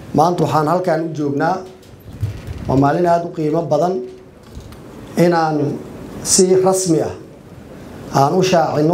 maanta waxaan halkaan u joognaa waa maalin aad u qiimo badan inaan si rasmi ah aan u shaacino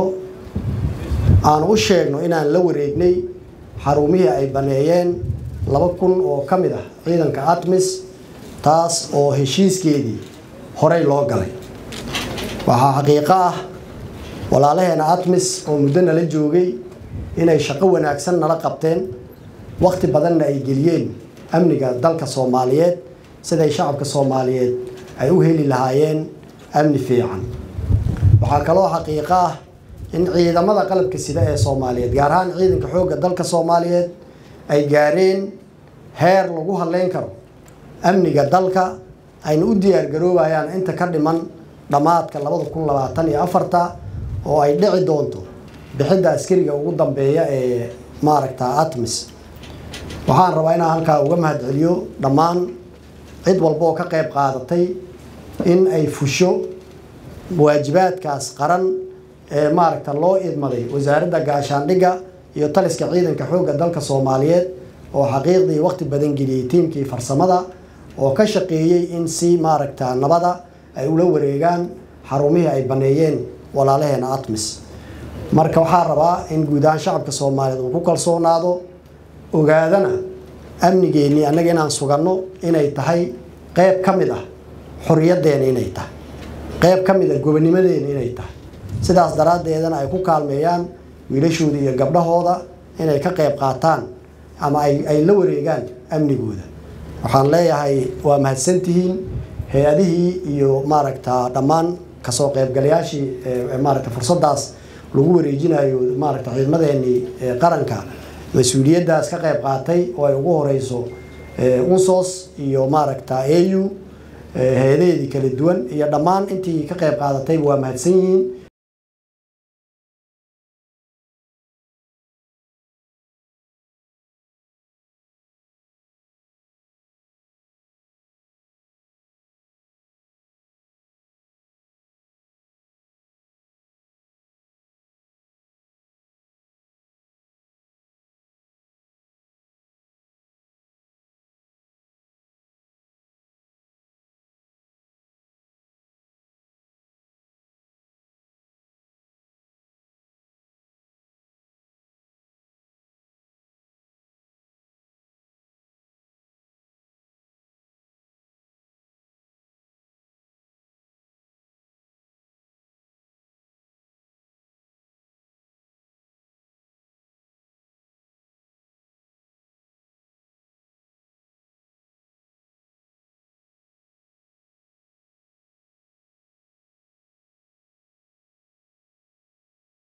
aan u sheegno inaan la wareegnay xarumihii ay baneeyeen 2,000 oo ka mid ah ciidanka ATMIS taas oo heshiiskeedii horey loo galay waxa xaqiiqo ah walaalaheena ATMIS oo muddo nala joogay inay shaqo wanaagsan nala qabteen waqti badanna ay geliyeen amniga dalka Soomaaliyeed siday shacabka Soomaaliyeed ay u heli lahaayeen amni fiican waxa kale oo xaqiiqo ah in ciidamada qalabka sida ee Soomaaliyeed gaar ahaan ciidanka xoogga dalka Soomaaliyeed ay gaareen heer lagu haleyn karo amniga dalka ayna u diyaar garoobayaan inta ka dhiman dhamaadka 2024 oo ay dhici doonto bixinta askariga ugu dambeeya ee maaragta ATMIS waxaan rabaa inaan halkaa uga mahadceliyo dhammaan cid walba oo ka qayb qaadatay in ay fusho waajibaadkaas qaran ee maaragta loo idmaday wasaaradda gaashaandhigga iyo taliska ciidanka xoogga dalka Soomaaliyeed oo xaqiiqdii waqti badan geliyay tiimkii farsamada oo ka shaqeeyay in si maaragta nabada ay ula wareegaan xarumihii ay baneeyeen walaalaheena ATMIS marka waxaan rabaa in guud ahaan shacabka Soomaaliyeed uu ku kalsoonaado ogaadana amnigeeni anaga inaan suganno inay tahay qayb ka mid ah xorriyadeena inay tahay qayb ka mid ah gobonimadeena inay tahay sidaas daraadeedana ay ku kaalmeeyaan wiilashooda iyo gabdhahooda inay ka qayb qaataan ama ay la wareegaan amnigooda waxaan leeyahay waa mahadsantihiin hay'adihii iyo maaragta dhammaan ka soo qaybgalayaashii maaragta fursadaas lagu wareejinayo maaragta ciidamadeeni qaranka mas'uuliyadaas ka qayb qaatay oo ay ugu horeyso UNSOS iyo maaragta AU hay'adaheedii kala duwan iyo dhammaan intii ka qayb qaadatay waa mahadsan yihiin